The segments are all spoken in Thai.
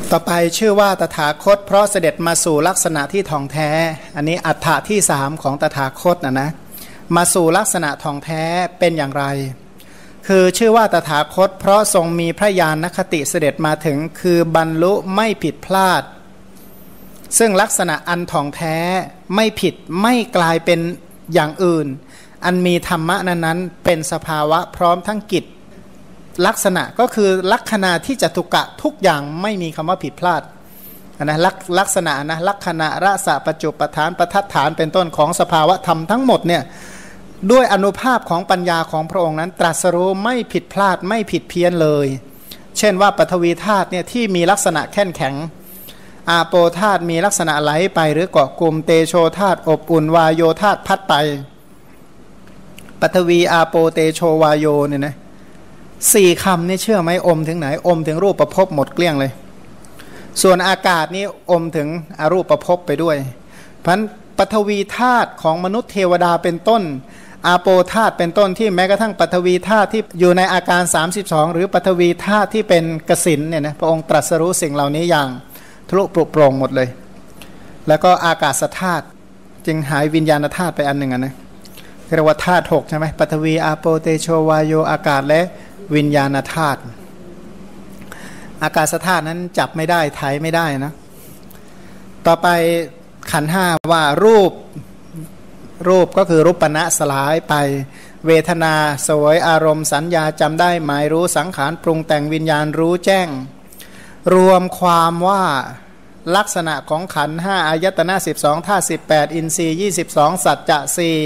ต่อไปชื่อว่าตถาคตเพราะเสด็จมาสู่ลักษณะที่ท่องแท้อันนี้อัฏฐะที่สามของตถาคตนะมาสู่ลักษณะท่องแท้เป็นอย่างไรคือชื่อว่าตถาคตเพราะทรงมีพระญาณคติเสด็จมาถึงคือบรรลุไม่ผิดพลาดซึ่งลักษณะอันท่องแท้ไม่ผิดไม่กลายเป็นอย่างอื่นอันมีธรรมะนั้นๆเป็นสภาวะพร้อมทั้งกิจลักษณะก็คือลักษณะที่จตุกะทุกอย่างไม่มีคำว่าผิดพลาดนะลักษณะนะลักษณะรสะปัจจุปทานประทัดฐานเป็นต้นของสภาวะธรรมทั้งหมดเนี่ยด้วยอนุภาพของปัญญาของพระองค์นั้นตรัสรู้ไม่ผิดพลาดไม่ผิดเพี้ยนเลยเช่นว่าปฐวีธาตุเนี่ยที่มีลักษณะแข็งแข็งอาโปธาตุมีลักษณะไหลไปหรือเกาะกลุ่มเตโชธาตุอบอุ่นวายโยธาตุพัดไปปฐวีอาโปเตโชวายโยเนี่ยนะสี่คำนี่เชื่อไหมอมถึงไหนอมถึงรูปประพบหมดเกลี้ยงเลยส่วนอากาศนี่อมถึงอรูปประพบไปด้วยเพราะฉะนั้นปฐวีธาตุของมนุษย์เทวดาเป็นต้นอาโปธาตุเป็นต้นที่แม้กระทั่งปฐวีธาตุที่อยู่ในอาการ32หรือปฐวีธาตุที่เป็นกสิณเนี่ยนะพระองค์ตรัสรู้สิ่งเหล่านี้อย่างทะลุปลุกโปร่งหมดเลยแล้วก็อากาศธาตุจึงหายวิญญาณธาตุไปอันหนึ่งนะเรียกว่าธาตุ6ใช่ไหมปฐวีอาโปเตโชวายโยอากาศและวิญญาณธาตุอากาศธาตุนั้นจับไม่ได้ไถไม่ได้นะต่อไปขันธ์ห้าว่ารูปก็คือรูปนะสลายไปเวทนาสวยอารมณ์สัญญาจำได้หมายรู้สังขารปรุงแต่งวิญญาณรู้แจ้งรวมความว่าลักษณะของขันธ์ห้าอายตนะ12ธาตุ18อินทรีย์22สัจจะ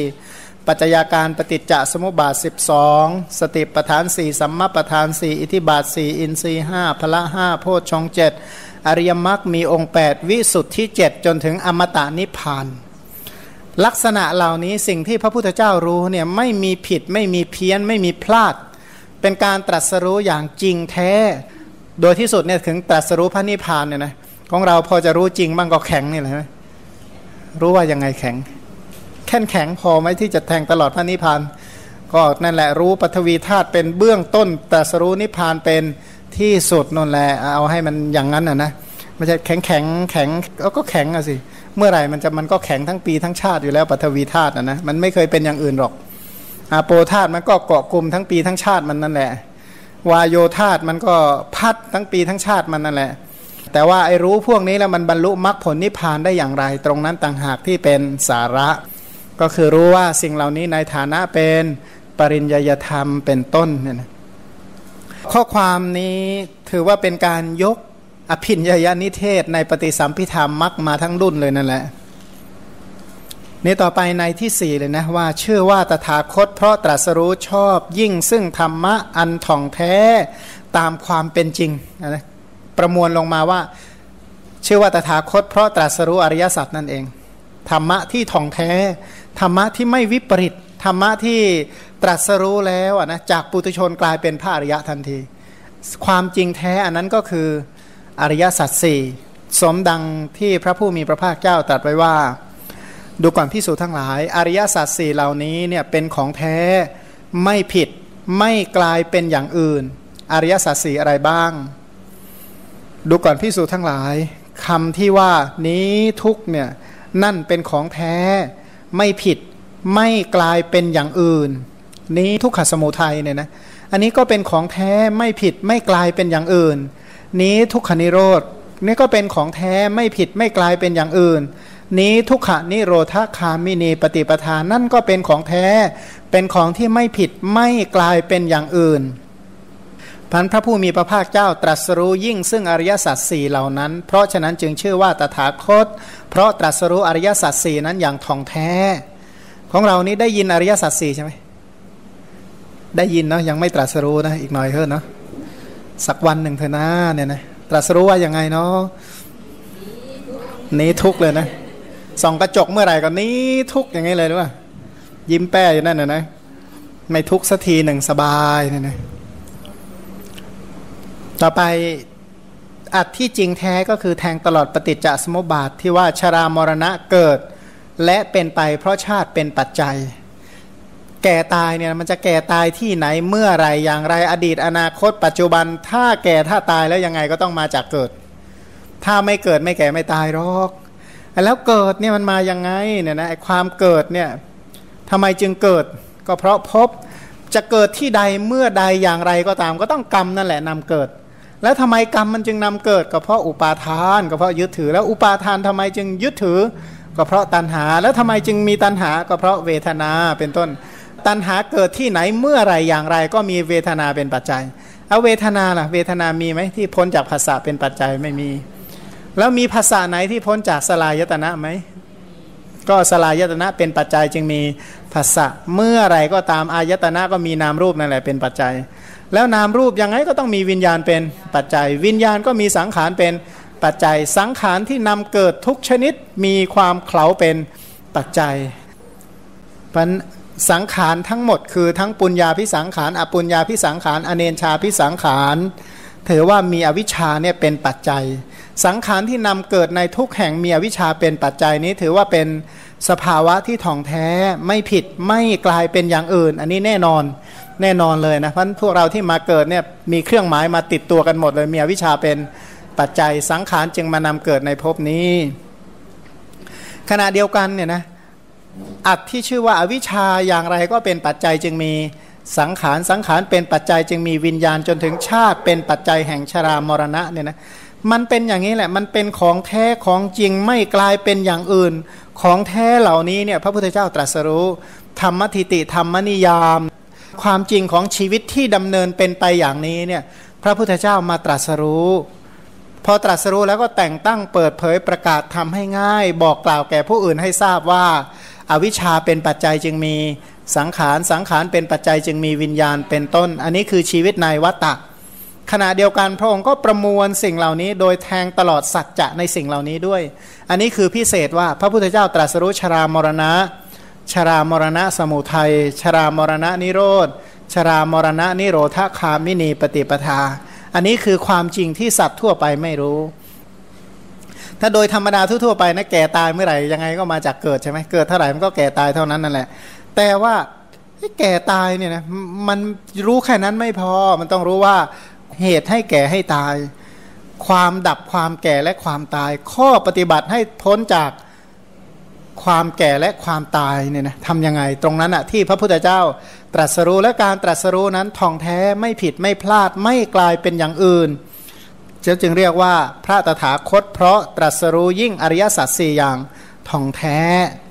4ปัจจัยการปฏิจจสมุปบาท12สติปัฏฐาน4สัมมาปัฏฐาน4อิทธิบาท4อินทรีย์5พละ5โพชฌงค์7อริยมรรคมีองค์8วิสุทธิ7จนถึงอมตะนิพพานลักษณะเหล่านี้สิ่งที่พระพุทธเจ้ารู้เนี่ยไม่มีผิดไม่มีเพี้ยนไม่มีพลาดเป็นการตรัสรู้อย่างจริงแท้โดยที่สุดเนี่ยถึงตรัสรู้พระนิพพานเนี่ยนะของเราพอจะรู้จริงบ้างก็แข็งนี่แหละรู้ว่ายังไงแข็งแข็งพอไหมที่จะแทงตลอดพระนิพพานก็นั่นแหละรู้ปฐวีธาตุเป็นเบื้องต้นตรัสรู้นิพพานเป็นที่สุดนั่นแหละเอาให้มันอย่างนั้นนะไม่ใช่แข็งก็แข็งอะสิเมื่อไหร่มันก็แข็งทั้งปีทั้งชาติอยู่แล้วปฐวีธาตุนะมันไม่เคยเป็นอย่างอื่นหรอกอาโปธาตุมันก็เกาะกลุ่มทั้งปีทั้งชาติมันนั่นแหละวายโยธาตุมันก็พัดทั้งปีทั้งชาติมันนั่นแหละแต่ว่าไอ้รู้พวกนี้แล้วมันบรรลุมรรคผลนิพพานได้อย่างไรตรงนั้นต่างหากที่เป็นสาระก็คือรู้ว่าสิ่งเหล่านี้ในฐานะเป็นปริญญาธรรมเป็นต้นเนี่ยนะข้อความนี้ถือว่าเป็นการยกอภิญญานิเทศในปฏิสัมภิธามมรรคมาทั้งรุ่นเลยนั่นแหละนี่ต่อไปในที่4เลยนะว่าชื่อว่าตถาคตเพราะตรัสรู้ชอบยิ่งซึ่งธรรมะอันท่องแท้ตามความเป็นจริงนะประมวลลงมาว่าชื่อว่าตถาคตเพราะตรัสรู้อริยสัจนั่นเองธรรมะที่ท่องแท้ธรรมะที่ไม่วิปริตธรรมะที่ตรัสรู้แล้วนะจากปุถุชนกลายเป็นพระอริยะทันทีความจริงแท้อันนั้นก็คืออริยสัจสี่สมดังที่พระผู้มีพระภาคเจ้าตรัสไว้ว่าดูก่อนภิกษุทั้งหลายอริยสัจสี่เหล่านี้เนี่ยเป็นของแท้ไม่ผิดไม่กลายเป็นอย่างอื่นอริยสัจสี่อะไรบ้างดูก่อนภิกษุทั้งหลายคำที่ว่านี้ทุกเนี่ยนั่นเป็นของแท้ไม่ผิดไม่กลายเป็นอย่างอื่นนี้ทุกขสมุทัยเนี่ยนะอันนี้ก็เป็นของแท้ไม่ผิดไม่กลายเป็นอย่างอื่นนี้ทุกขนิโรธนี่ก็เป็นของแท้ไม่ผิดไม่กลายเป็นอย่างอื่นนี้ทุกขนิโรธคามินีปฏิปทานั่นก็เป็นของแท้เป็นของที่ไม่ผิดไม่กลายเป็นอย่างอื่นพันพระผู้มีพระภาคเจ้าตรัสรู้ยิ่งซึ่งอริยสัจสี่เหล่านั้นเพราะฉะนั้นจึงชื่อว่าตถาคตเพราะตรัสรู้อริยสัจสี่นั้นอย่างท่องแท้ของเรานี้ได้ยินอริยสัจสี่ใช่ไหมได้ยินเนาะยังไม่ตรัสรู้นะอีกหน่อยเถอะเนาะสักวันหนึ่งเถอะนะเนี่ยนะตรัสรู้ว่ายังไงเนาะนี้ทุกเลยนะส่องกระจกเมื่อไหร่ก็นี้ทุกอย่างนี้เลยหรือเปล่ายิ้มแป้อยู่นั่นนะไม่ทุกสักทีหนึ่งสบายเนี่ยนะต่อไปอัดที่จริงแท้ก็คือแทงตลอดปฏิจจสมุปบาทที่ว่าชรามรณะเกิดและเป็นไปเพราะชาติเป็นปัจจัยแก่ตายเนี่ยมันจะแก่ตายที่ไหนเมื่อไรอย่างไรอดีตอนาคตปัจจุบันถ้าแก่ถ้าตายแล้วยังไงก็ต้องมาจากเกิดถ้าไม่เกิดไม่แก่ไม่ตายหรอกแล้วเกิดเนี่ยมันมายังไงเนี่ยนะไอ้ความเกิดเนี่ยทำไมจึงเกิดก็เพราะภพจะเกิดที่ใดเมื่อใดอย่างไรก็ตามก็ต้องกรรมนั่นแหละนำเกิดแล้วทำไมกรรมมันจึงนำเกิดก็เพราะอุปาทานก็เพราะยึดถือแล้วอุปาทานทำไมจึงยึดถือก็เพราะตัณหาแล้วทำไมจึงมีตัณหาก็เพราะเวทนาเป็นต้นตัณหาเกิดที่ไหนเมื่อไรอย่างไรก็มีเวทนาเป็นปัจจัยเอาเวทนาล่ะเวทนามีไหมที่พ้นจากภาษาเป็นปัจจัยไม่มีแล้วมีภาษาไหนที่พ้นจากสลายตนะไหมก็สลายตนะเป็นปัจจัยจึงมีภาษาเมื่อไรก็ตามอายตนะก็มีนามรูปนั่นแหละเป็นปัจจัยแล้วนามรูปยังไงก็ต้องมีวิญญาณเป็นปัจจัยวิญญาณก็มีสังขารเป็นปัจจัยสังขารที่นำเกิดทุกชนิดมีความเขลาเป็นปัจจัยสังขารทั้งหมดคือทั้งปุญญาภิสังขารอปุญญาภิสังขารอเนญชาภิสังขารถือว่ามีอวิชชาเนี่ยเป็นปัจจัยสังขารที่นำเกิดในทุกแห่งมีอวิชชาเป็นปัจจัยนี้ถือว่าเป็นสภาวะที่ท่องแท้ไม่ผิดไม่กลายเป็นอย่างอื่นอันนี้แน่นอนเลยนะเพราะพวกเราที่มาเกิดเนี่ยมีเครื่องหมายมาติดตัวกันหมดเลยมีอวิชชาเป็นปัจจัยสังขารจึงมานำเกิดในภพนี้ขณะเดียวกันเนี่ยนะอัตที่ชื่อว่าอวิชชาอย่างไรก็เป็นปัจจัยจึงมีสังขารเป็นปัจจัยจึงมีวิญญาณจนถึงชาติเป็นปัจจัยแห่งชรามรณะเนี่ยนะมันเป็นอย่างนี้แหละมันเป็นของแท้ของจริงไม่กลายเป็นอย่างอื่นของแท้เหล่านี้เนี่ยพระพุทธเจ้าตรัสรู้ธรรมทิฏฐิธรรมนิยามความจริงของชีวิตที่ดำเนินเป็นไปอย่างนี้เนี่ยพระพุทธเจ้ามาตรัสรู้พอตรัสรู้แล้วก็แต่งตั้งเปิดเผยประกาศทำให้ง่ายบอกกล่าวแก่ผู้อื่นให้ทราบว่าอวิชชาเป็นปัจจัยจึงมีสังขารเป็นปัจจัยจึงมีวิญญาณเป็นต้นอันนี้คือชีวิตในวัฏฏะขณะเดียวกันพระองค์ก็ประมวลสิ่งเหล่านี้โดยแทงตลอดสัจจะในสิ่งเหล่านี้ด้วยอันนี้คือพิเศษว่าพระพุทธเจ้าตรัสรู้ชรามรณะสมุทัยชรามรณะนิโรธชรามรณะนิโรธคามินีปฏิปทาอันนี้คือความจริงที่สัตว์ทั่วไปไม่รู้ถ้าโดยธรรมดาทั่วๆไปนะแก่ตายเมื่อไหร่ยังไงก็มาจากเกิดใช่ไหมเกิดเท่าไหร่มันก็แก่ตายเท่านั้นนั่นแหละแต่ว่าแก่ตายเนี่ยนะมันรู้แค่นั้นไม่พอมันต้องรู้ว่าเหตุให้แก่ให้ตายความดับความแก่และความตายข้อปฏิบัติให้พ้นจากความแก่และความตายเนี่ยนะทำยังไงตรงนั้นอะที่พระพุทธเจ้าตรัสรู้และการตรัสรู้นั้นท่องแท้ไม่ผิดไม่พลาดไม่กลายเป็นอย่างอื่นจึงเรียกว่าพระตถาคตเพราะตรัสรู้ยิ่งอริยสัจสี่อย่างท่องแท้